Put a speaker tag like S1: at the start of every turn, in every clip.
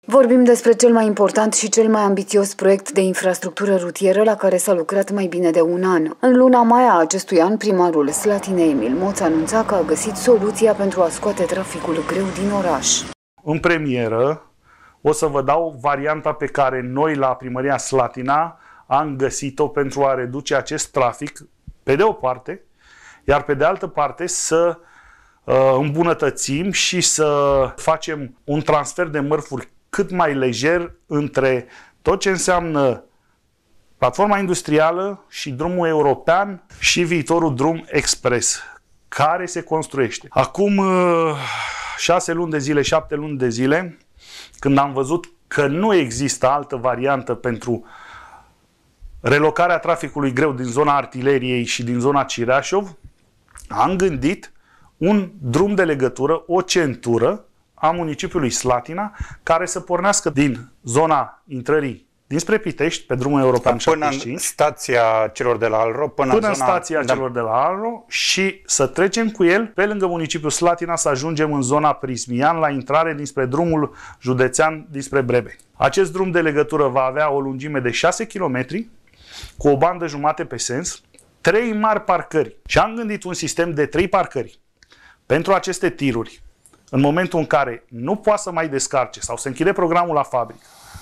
S1: Vorbim despre cel mai important și cel mai ambițios proiect de infrastructură rutieră la care s-a lucrat mai bine de un an. În luna mai a acestui an, primarul Slatinei, Emil Moț, anunța că a găsit soluția pentru a scoate traficul greu din oraș.
S2: În premieră o să vă dau varianta pe care noi la Primăria Slatina am găsit-o pentru a reduce acest trafic, pe de o parte, iar pe de altă parte să îmbunătățim și să facem un transfer de mărfuri cât mai lejer între tot ce înseamnă platforma industrială și drumul european și viitorul drum expres, care se construiește. Acum 6 luni de zile, 7 luni de zile, când am văzut că nu există altă variantă pentru relocarea traficului greu din zona Artileriei și din zona Cireașov, am gândit un drum de legătură, o centură a municipiului Slatina, care să pornească din zona intrării dinspre Pitești, pe drumul european 75,
S3: până în stația celor de la Alro, până
S2: în stația celor de la Alro și să trecem cu el pe lângă municipiul Slatina, să ajungem în zona Prismian, la intrare dinspre drumul județean dinspre Brebeni. Acest drum de legătură va avea o lungime de 6 km, cu o bandă jumate pe sens, 3 mari parcări. Și am gândit un sistem de 3 parcări pentru aceste tiruri. În momentul în care nu poate să mai descarce sau se închide programul la fabrică,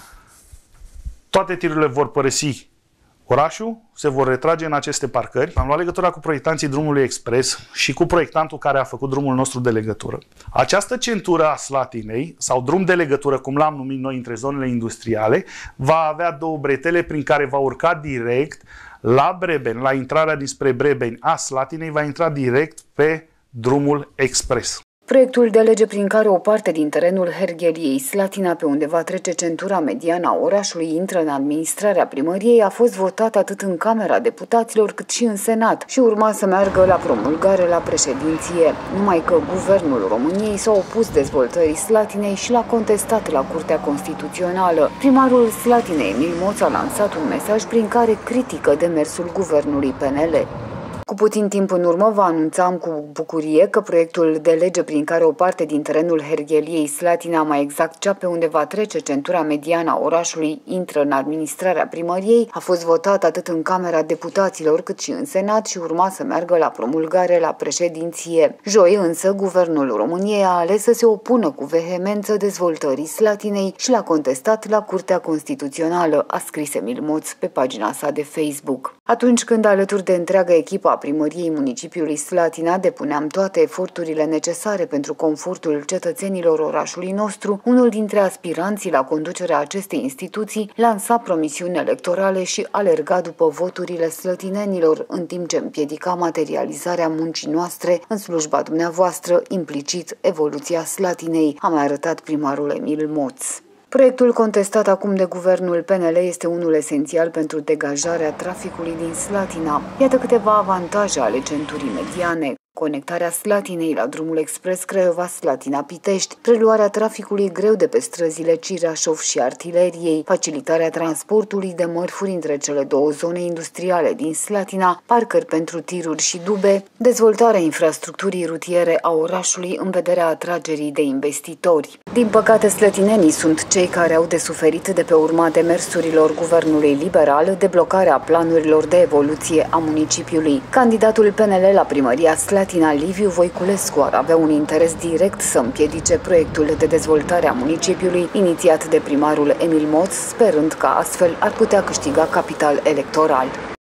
S2: toate tirurile vor părăsi orașul, se vor retrage în aceste parcări. Am luat legătura cu proiectanții drumului expres și cu proiectantul care a făcut drumul nostru de legătură. Această centură a Slatinei, sau drum de legătură, cum l-am numit noi, între zonele industriale, va avea 2 bretele prin care va urca direct la Brebeni, la intrarea dinspre Brebeni a Slatinei, va intra direct pe drumul expres.
S1: Proiectul de lege prin care o parte din terenul Hergheliei Slatina, pe unde va trece centura mediană a orașului, intră în administrarea primăriei, a fost votat atât în Camera Deputaților cât și în Senat și urma să meargă la promulgare la președinție. Numai că Guvernul României s-a opus dezvoltării Slatinei și l-a contestat la Curtea Constituțională. Primarul Slatinei, Emil Moț, a lansat un mesaj prin care critică demersul guvernului PNL. Cu puțin timp în urmă vă anunțam cu bucurie că proiectul de lege prin care o parte din terenul Hergheliei Slatina, mai exact cea pe unde va trece centura mediană a orașului, intră în administrarea primăriei, a fost votat atât în Camera Deputaților cât și în Senat și urma să meargă la promulgare la președinție. Joi însă, Guvernul României a ales să se opună cu vehemență dezvoltării Slatinei și l-a contestat la Curtea Constituțională, a scris Emil Moț pe pagina sa de Facebook. Atunci când, alături de întreaga echipă a primăriei municipiului Slatina, depuneam toate eforturile necesare pentru confortul cetățenilor orașului nostru, unul dintre aspiranții la conducerea acestei instituții lansa promisiuni electorale și alerga după voturile slătinenilor, în timp ce împiedica materializarea muncii noastre în slujba dumneavoastră, implicit evoluția Slatinei, a mai arătat primarul Emil Moț. Proiectul contestat acum de guvernul PNL este unul esențial pentru degajarea traficului din Slatina. Iată câteva avantaje ale centurii mediane: conectarea Slatinei la drumul expres Craiova-Slatina-Pitești, preluarea traficului greu de pe străzile Cireașov și Artileriei, facilitarea transportului de mărfuri între cele 2 zone industriale din Slatina, parcări pentru tiruri și dube, dezvoltarea infrastructurii rutiere a orașului în vederea atragerii de investitori. Din păcate, slătinenii sunt cei care au de suferit de pe urma demersurilor guvernului liberal de blocarea planurilor de evoluție a municipiului. Candidatul PNL la primăria Slatina, Liviu Voiculescu, ar avea un interes direct să împiedice proiectul de dezvoltare a municipiului inițiat de primarul Emil Moț, sperând că astfel ar putea câștiga capital electoral.